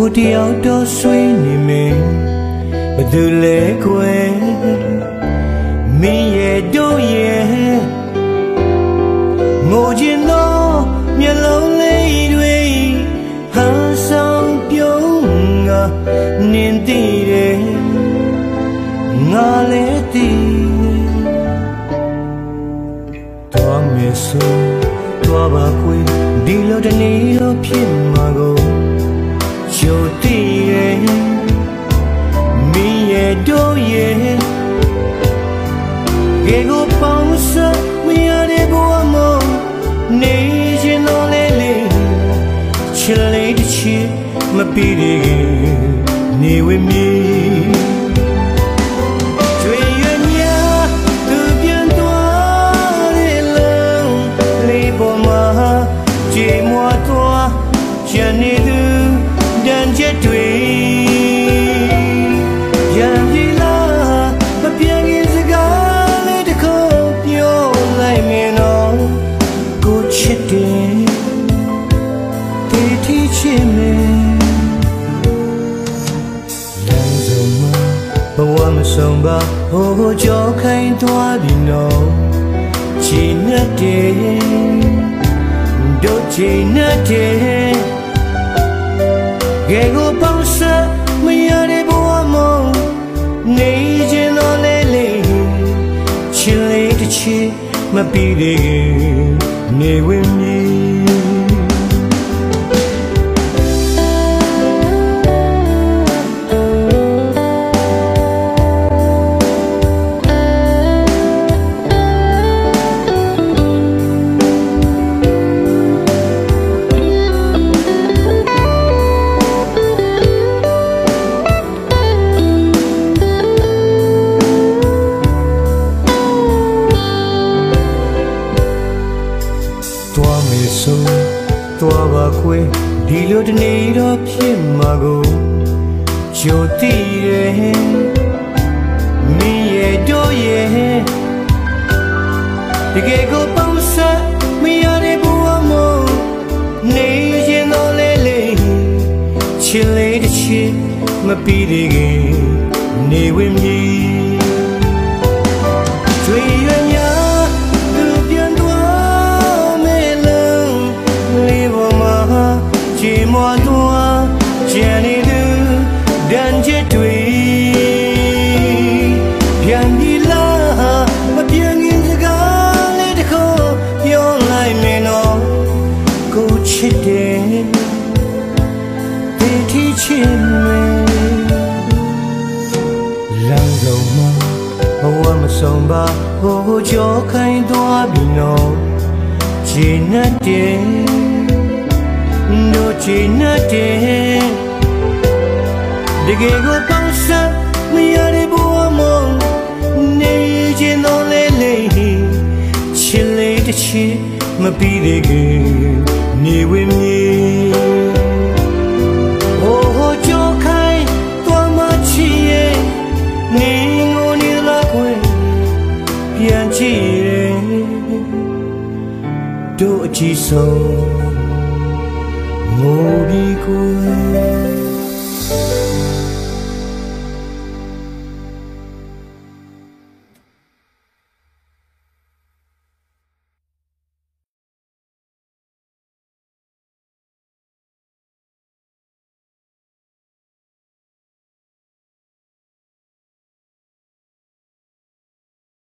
တယောက်တော့ဆွေးနေမယ်ဘယ်သူလဲကွယ်မင်းရဲ့တို့ရဲ့ငိုချင်သောမျက်လုံးလေးတွေဟန်ဆောင်ပြုံးငါနင်းသိတယ်ငါလည်းသိသွားမယ်ဆိုသွားပါကွယ်ဒီလိုတနေ့တော့ဖြစ်မှာကိုချိုသိရဲ့မင်းရဲ့တို့ရဲ့ကဲကိုပေါင်းစပ်မရတဲ့ဘဝမနေချင်တော့လေလေချစ်လေးတစ်ချစ်မပြီးတဲ့နေဝမီရနေသူတန်ချက်တွေရံပြီလားမပြန်ခင်စကားလေးတစ်ခုပြောလိုက်မင်းတော့ကိုချစ်တယ်ဒီထိချစ်မယ်လမ်းစုံမှာဘဝမဆုံးပါဟိုကြောခိုင်းသွားပြီနော်ချီနဲ့တယ်တို့ချီနဲ့တယ်ကဲကိုပေါင်းစပ်မရတဲ့ဘဝမနေချင်တော့လေလေချစ်လေးတစ်ချစ်မပြီးတဲ့နေဝင်မီသွားပါခွေဒီလိုတနေ့တော့ဖြစ်မှာကိုချိုသိတယ်မင်းရဲ့တို့ရဲ့တကယ်ကိုပေါင်းစပ်မရတဲ့ဘဝမနေချင်တော့လေလေချစ်လေးတစ်ချစ်မပြီးတဲ့နေဝင်မီတွေ့ရများမွားသွားကျန်နေသူတန်ချက်တွေပြန်ပြီလားမပြန်ခင်စကားလေးတစ်ခုပြောလိုက်မင်းတော့ကိုချစ်တယ်ဒီထိချစ်မယ်လမ်းဆုံးမှာဘဝမဆုံးပါဟိုကြောခိုင်းသွားပြီနော်ချင်တဲ့တို့ချင်တဲ့တကယ်ကိုပေါင်းစပ်မရတဲ့ဘဝမနေချင်တော့လေလေချစ်လေးတစ်ချစ်မပြီးတဲ့နေဝင်မီဟိုကြောခိုင်းသွားမှချစ်ရဲ့နေငိုနေလားခွေပြန်ကြည့်ရဲ့တို့အကြည့်ဆုံးငိုပြီးကို